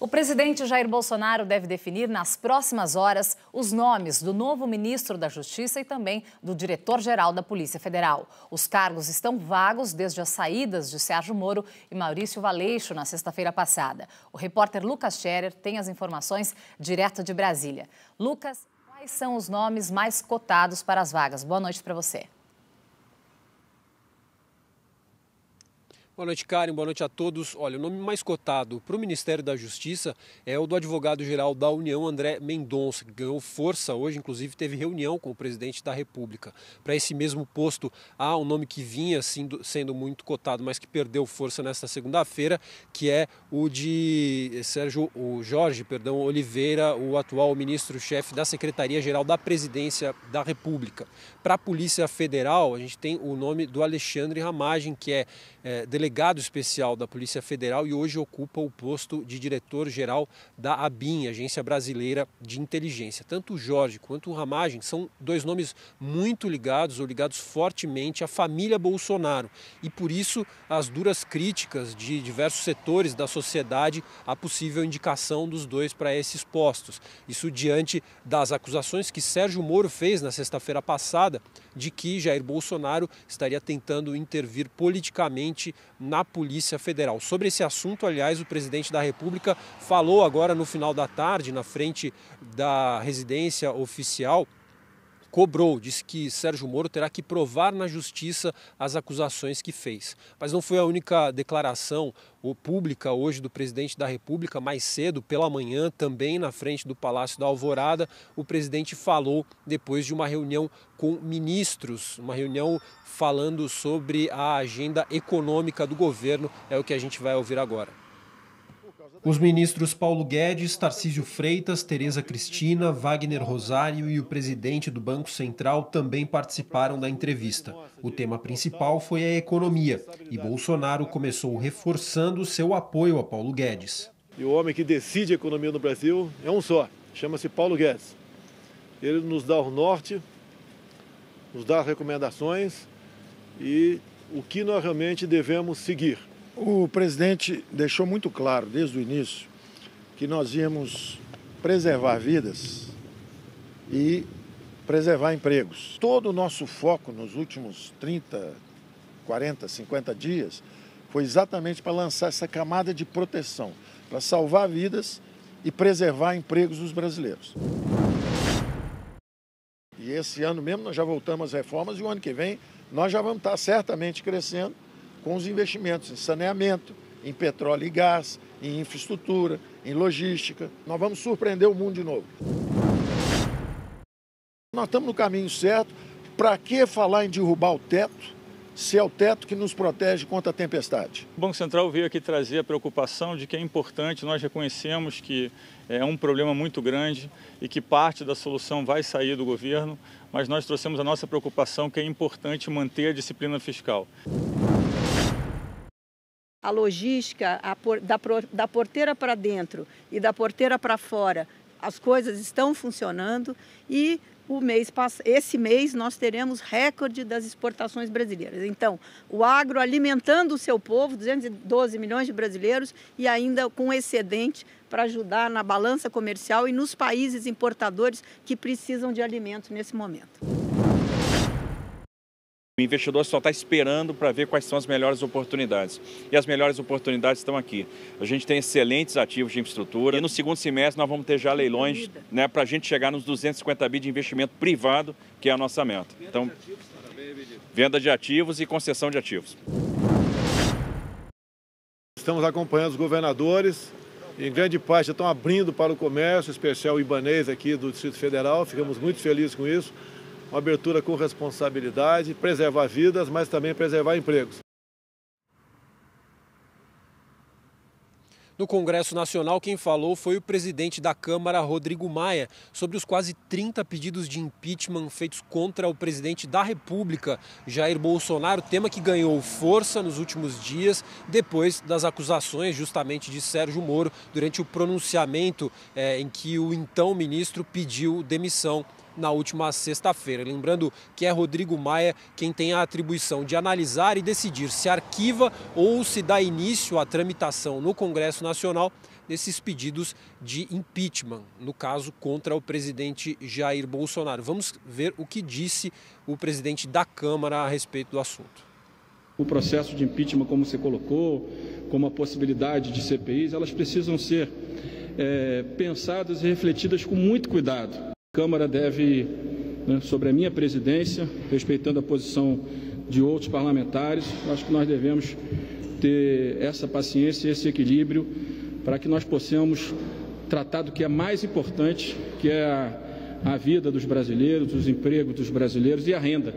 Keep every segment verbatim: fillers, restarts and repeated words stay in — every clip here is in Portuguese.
O presidente Jair Bolsonaro deve definir nas próximas horas os nomes do novo ministro da Justiça e também do diretor-geral da Polícia Federal. Os cargos estão vagos desde as saídas de Sérgio Moro e Maurício Valeixo na sexta-feira passada. O repórter Lucas Scherer tem as informações direto de Brasília. Lucas, quais são os nomes mais cotados para as vagas? Boa noite para você. Boa noite, Karen. Boa noite a todos. Olha, o nome mais cotado para o Ministério da Justiça é o do advogado-geral da União, André Mendonça, que ganhou força hoje, inclusive teve reunião com o presidente da República. Para esse mesmo posto, há um nome que vinha sendo, sendo muito cotado, mas que perdeu força nesta segunda-feira, que é o de Sérgio, o Jorge, perdão, Oliveira, o atual ministro-chefe da Secretaria-Geral da Presidência da República. Para a Polícia Federal, a gente tem o nome do Alexandre Ramagem, que é, é delegado delegado especial da Polícia Federal e hoje ocupa o posto de diretor-geral da ABIN, Agência Brasileira de Inteligência. Tanto o Jorge quanto o Ramagem são dois nomes muito ligados ou ligados fortemente à família Bolsonaro e por isso as duras críticas de diversos setores da sociedade à possível indicação dos dois para esses postos. Isso diante das acusações que Sérgio Moro fez na sexta-feira passada de que Jair Bolsonaro estaria tentando intervir politicamente na Polícia Federal. Sobre esse assunto, aliás, o presidente da República falou agora no final da tarde, na frente da residência oficial, cobrou, disse que Sérgio Moro terá que provar na justiça as acusações que fez. Mas não foi a única declaração pública hoje do presidente da República. Mais cedo, pela manhã, também na frente do Palácio da Alvorada, o presidente falou depois de uma reunião com ministros, uma reunião falando sobre a agenda econômica do governo. É o que a gente vai ouvir agora. Os ministros Paulo Guedes, Tarcísio Freitas, Tereza Cristina, Wagner Rosário e o presidente do Banco Central também participaram da entrevista. O tema principal foi a economia e Bolsonaro começou reforçando seu apoio a Paulo Guedes. E o homem que decide a economia no Brasil é um só, chama-se Paulo Guedes. Ele nos dá o norte, nos dá as recomendações e o que nós realmente devemos seguir. O presidente deixou muito claro desde o início que nós íamos preservar vidas e preservar empregos. Todo o nosso foco nos últimos trinta, quarenta, cinquenta dias foi exatamente para lançar essa camada de proteção, para salvar vidas e preservar empregos dos brasileiros. E esse ano mesmo nós já voltamos às reformas e o ano que vem nós já vamos estar certamente crescendo com os investimentos em saneamento, em petróleo e gás, em infraestrutura, em logística. Nós vamos surpreender o mundo de novo. Nós estamos no caminho certo. Para que falar em derrubar o teto, se é o teto que nos protege contra a tempestade? O Banco Central veio aqui trazer a preocupação de que é importante, nós reconhecemos que é um problema muito grande e que parte da solução vai sair do governo, mas nós trouxemos a nossa preocupação que é importante manter a disciplina fiscal. A logística a por, da, da porteira para dentro e da porteira para fora, as coisas estão funcionando e o mês, esse mês nós teremos recorde das exportações brasileiras. Então, o agro alimentando o seu povo, duzentos e doze milhões de brasileiros e ainda com excedente para ajudar na balança comercial e nos países importadores que precisam de alimentos nesse momento. O investidor só está esperando para ver quais são as melhores oportunidades. E as melhores oportunidades estão aqui. A gente tem excelentes ativos de infraestrutura. E no segundo semestre nós vamos ter já leilões, né, para a gente chegar nos duzentos e cinquenta bi de investimento privado, que é a nossa meta. Então, venda de ativos e concessão de ativos. Estamos acompanhando os governadores. Em grande parte estão abrindo para o comércio, especial o ibanês aqui do Distrito Federal. Ficamos muito felizes com isso. Uma abertura com responsabilidade, preservar vidas, mas também preservar empregos. No Congresso Nacional, quem falou foi o presidente da Câmara, Rodrigo Maia, sobre os quase trinta pedidos de impeachment feitos contra o presidente da República, Jair Bolsonaro, tema que ganhou força nos últimos dias, depois das acusações justamente de Sérgio Moro, durante o pronunciamento eh, em que o então ministro pediu demissão na última sexta-feira. Lembrando que é Rodrigo Maia quem tem a atribuição de analisar e decidir se arquiva ou se dá início à tramitação no Congresso Nacional desses pedidos de impeachment, no caso contra o presidente Jair Bolsonaro. Vamos ver o que disse o presidente da Câmara a respeito do assunto. O processo de impeachment, como você colocou, como a possibilidade de C P Is, elas precisam ser é, pensadas e refletidas com muito cuidado. A Câmara deve, né, sobre a minha presidência, respeitando a posição de outros parlamentares, acho que nós devemos ter essa paciência e esse equilíbrio para que nós possamos tratar do que é mais importante, que é a, a vida dos brasileiros, os empregos dos brasileiros e a renda.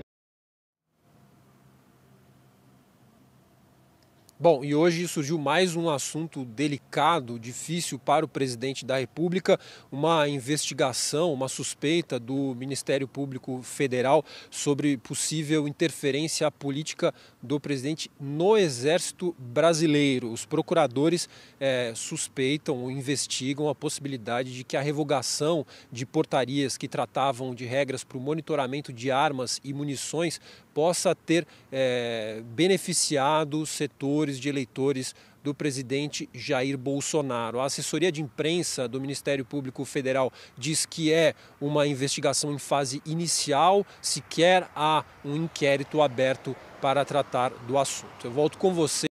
Bom, e hoje surgiu mais um assunto delicado, difícil para o presidente da República, uma investigação, uma suspeita do Ministério Público Federal sobre possível interferência política do presidente no Exército Brasileiro. Os procuradores é, suspeitam ou investigam a possibilidade de que a revogação de portarias que tratavam de regras para o monitoramento de armas e munições possa ter é, beneficiado setores de eleitores do presidente Jair Bolsonaro. A assessoria de imprensa do Ministério Público Federal diz que é uma investigação em fase inicial, sequer há um inquérito aberto para tratar do assunto. Eu volto com você.